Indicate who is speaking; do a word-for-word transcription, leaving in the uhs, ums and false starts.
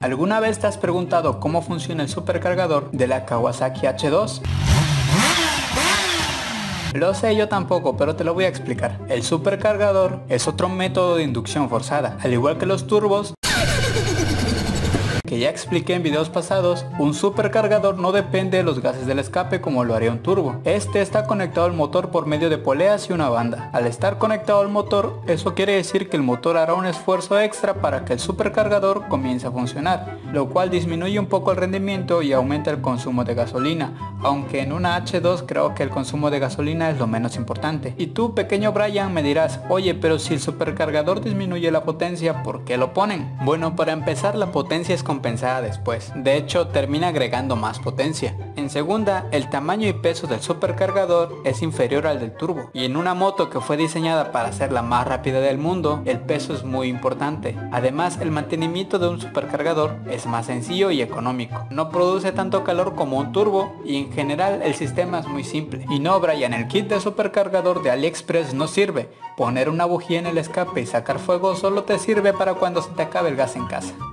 Speaker 1: ¿Alguna vez te has preguntado cómo funciona el supercargador de la Kawasaki H dos? Lo sé, yo tampoco, pero te lo voy a explicar. El supercargador es otro método de inducción forzada. Al igual que los turbos, que ya expliqué en videos pasados, un supercargador no depende de los gases del escape como lo haría un turbo. Este está conectado al motor por medio de poleas y una banda. Al estar conectado al motor, eso quiere decir que el motor hará un esfuerzo extra para que el supercargador comience a funcionar, lo cual disminuye un poco el rendimiento y aumenta el consumo de gasolina, aunque en una H dos creo que el consumo de gasolina es lo menos importante. Y tú, pequeño Brian, me dirás, oye, pero si el supercargador disminuye la potencia, ¿por qué lo ponen? Bueno, para empezar, la potencia es compensada después. De hecho, termina agregando más potencia. En segunda, el tamaño y peso del supercargador es inferior al del turbo. Y en una moto que fue diseñada para ser la más rápida del mundo, el peso es muy importante. Además, el mantenimiento de un supercargador es más sencillo y económico. No produce tanto calor como un turbo y en general el sistema es muy simple. Y no, Brian, el kit de supercargador de AliExpress no sirve. Poner una bujía en el escape y sacar fuego solo te sirve para cuando se te acabe el gas en casa.